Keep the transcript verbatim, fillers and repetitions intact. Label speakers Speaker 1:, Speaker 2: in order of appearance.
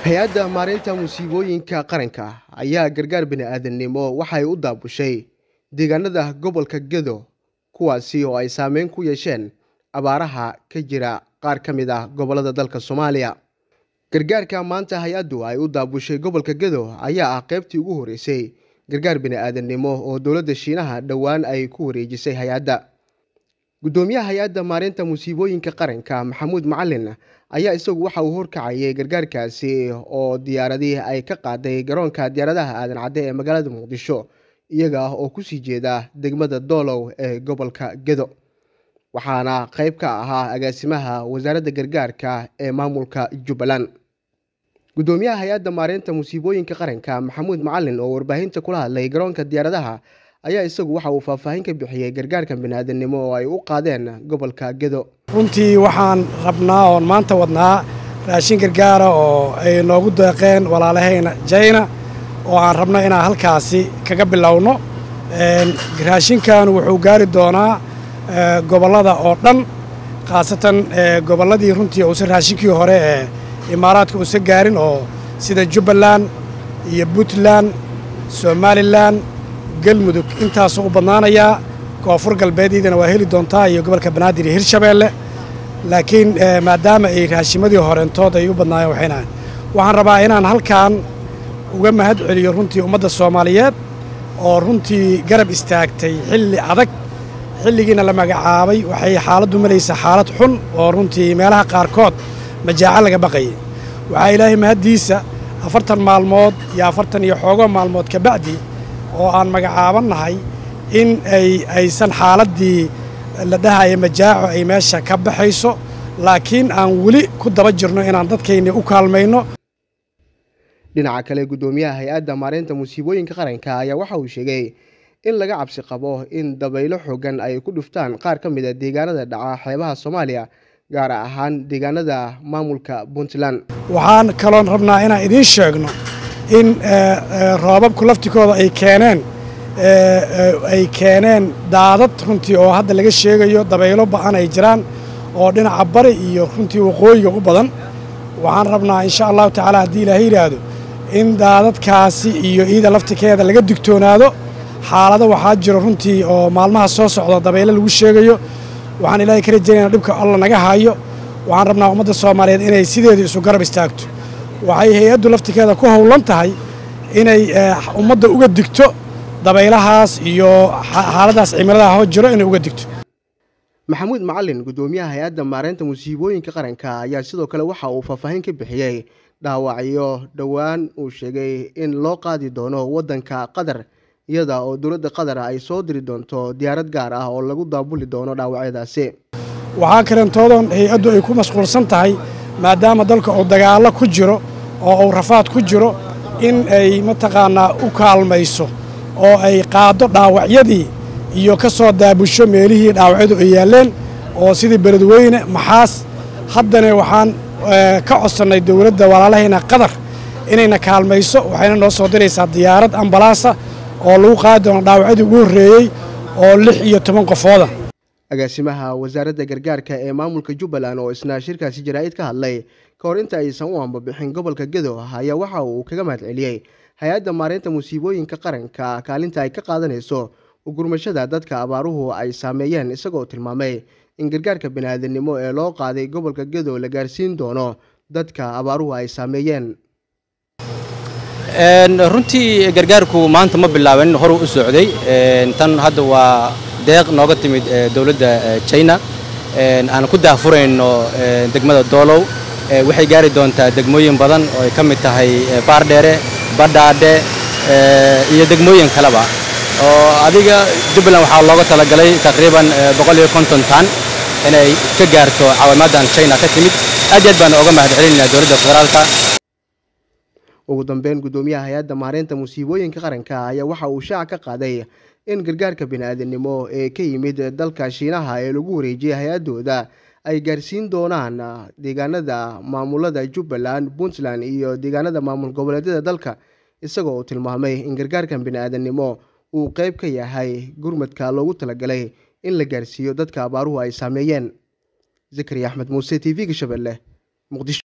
Speaker 1: hay-adda maareynta musiibooyinka qaranka ayaa gargaar bini'aadanimo waxay u daabushay deegaanada gobolka Gedo kuwaasi oo ay saameyn ku yeesheen abaaraha ka jira qaar ka mid ah gobolada dalka Soomaaliya. Gargaarka maanta hay-addu ay u daabushay gobolka Gedo ayaa ah qaybtii ugu horeysay gargaar bini'aadanimo oo dowladda Shiinaha dhawaan ay ku wareejisay hay-adda. Gudoomiyaha hay-adda maareynta musiibooyinka qaranka Maxamuud Macalin ayaa isagu waxa uu horkacayay gargaarkaasi oo diyaaradii ay ka qaaday garoonka diyaaradaha aadan cadde ee magaalada Muqdisho iyaga oo ku sii jeeda degmada Doolow ee gobolka Gedo. Waxaana qayb ka ahaa agaasimaha wasaaradda gargaarka ee maamulka Jubbaland. Gudoomiyaha hay-adda maareynta musiibooyinka qaranka Maxamuud Macalin oo warbaahinta kula hadlay garoonka diyaaradaha ayaa isagu waxa uu faahfaahin ka bixiyay gargaarka bini'aadanimo oo ay u qaadeen gobolka Gedo.
Speaker 2: runtii waxaan rabnaa oo maanta wadnaa raashin gargaara oo ay noogu deeqeen walaalahayna China oo aan rabno inaan halkaasi kaga bilowno. een raashinkan wuxuu gaari doonaa gobolada oo dhan qaasatan goboladii runtii uu raashinkii hore ee Imaaraadka uu gaarin oo sida Jubbaland iyo Puntland, Somaliland, galmudug intaas u badnaanaya koonfur galbeedina waa heli doontaa iyo gobolka Banaadir iyo Hirshabeelle. laakiin maadaama ay raashimadii horeentooda ay u badnaayeen waxayna waxaan rabaa inaan halkaan uga mahad celiyo runtii ummadda Soomaaliyeed oo runtii garab istaagtay xilli adag xilligiina la magacaabay waxay xaaladdu malaysaa xaalad xun oo runtii meelaha qaarkood majaaca laga baqay. waxa Ilaahay mahadiisa afartan maalmood iyo afartan iyo xoogo maalmood ka bacdi oo aan magacaabanahay in ay aysan xaaladii la dhahayo majaaco ay meesha ka baxayso laakiin aan wali ku daba jirno inaan dadkeenna u kaalmayno.
Speaker 1: dhinaca kale gudoomiyaha hay-adda maareynta musiibooyinka qaranka ayaa waxa uu sheegay in laga cabsi qabo in dabaylo xooggan ay ku dhuftaan qaar ka mid ah deegaanada dhaca xeebaha Soomaaliya gaar ahaan deegaanada maamulka Puntland.
Speaker 2: waxaan kaloon rabnaa inaan idiin sheegno in roobabku laftikooda ay keeneen ay keeneen daadad runtii oo hadda laga sheegayo dabaylo ba'an ay jiraan oo dhinaca bari iyo runtii waqooyiga u badan. waxaan rabnaa insha Allah tacaala haddii Ilaahay yiraahdo in daadadkaasi iyo iyada laftikeeda laga digtoonaado. xaalado waxaa jira runtii oo maalmaha soo socda dabaylo lagu sheegayo. waxaan Ilaahay ka rajaynaynaa dhibka Allah naga hayo. waxaan rabnaa ummadda Soomaaliyeed inay sideeda isu garab istaagto. waxay hay-addu laftikeeda ku howlan tahay inay ummadda uga digto dabaylahaas iyo xaaladaas cimilada hoo jiro inay uga digto.
Speaker 1: Maxamuud Macalin gudoomiyaha hay-adda maareynta musiibooyinka qaranka ayaa sidoo kale waxa uu faahfaahin ka bixiyay dhaawacyo dhawaan uu sheegay in loo qaadi doono waddanka Qatar iyada oo dowladda Qatar ay soo diri doonto diyaarad gaar ah oo lagu daabuli doono dhaawacyadaasi.
Speaker 2: waxaa kalentoodan hay-addu ay ku mashquulsan tahay maadaama dalka uu dagaalo ku jiro oo uu rafaad ku jiro in ay mataqaanaa u kaalmayso oo ay qaado dhaawacyadii iyo ka soo daabusho meelihii dhaawacyadu ay yaaleen oo sidii beledweyne maxaas. haddana waxaan ka codsannay dowladda walaalahayna Qatar inayna kaalmayso waxayna noo soo diraysaa diyaarad ambalaasa oo lagu qaadi doono dhaawacyadii ugu horreeyey oo lix iyo toban qofooda.
Speaker 1: agaasimaha wasaaradda gargaarka ee maamulka Jubbaland oo isna shirkaasi jaraa'id ka hadlay ka hor inta aysan u ambabixin gobolka Gedo ayaa waxa uu kaga mahad celiyay hay-adda maareynta musiibooyinka qaranka kaalinta ay ka qaadanayso gurmashada dadka abaaruhu ay saameeyeen isagoo tilmaamay in gargaarka bini'aadanimo ee loo qaaday gobolka Gedo la gaarsiin doono dadka abaaruhu ay saameeyeen.
Speaker 3: een runtii gargaarku maanta ma bilaabin hor u socday een tan hadda waa deeq nooga timid dawladda China een aan ku daafureyno degmada Doolow waxay gaari doontaa degmooyin badan oo ay ka mid tahay Baardheere, Badhaadhe iyo degmooyin kaleba oo adiga Jubbaland waxa looga talagalay taqriiban boqol iyo konton tan inay ka gaarto caawimaadan China ka timid. aad baan uga mahad celinaynaa dowladda federaalka.
Speaker 1: ugu dambeyn gudoomiyaha hay-adda maareynta musiibooyinka qaranka ayaa waxa uu shaac ka qaaday in gargaarka bini'aadanimo ee ka yimid dalka Shiinaha ee lagu wareejiyay hay-addooda ay gaarsiin doonaan deegaanada maamulada Jubbaland, Puntland iyo deegaanada maamul goboleedyada dalka isagoo uu tilmaamay in gargaarkan bini'aadanimo uu qayb ka yahay gurmadka loogu talagalay in la gaarsiiyo dadka abaaruhu ay saameeyeen. Zakariya Axmed Muuse, T V-ga Shabeelle, Muqdisho.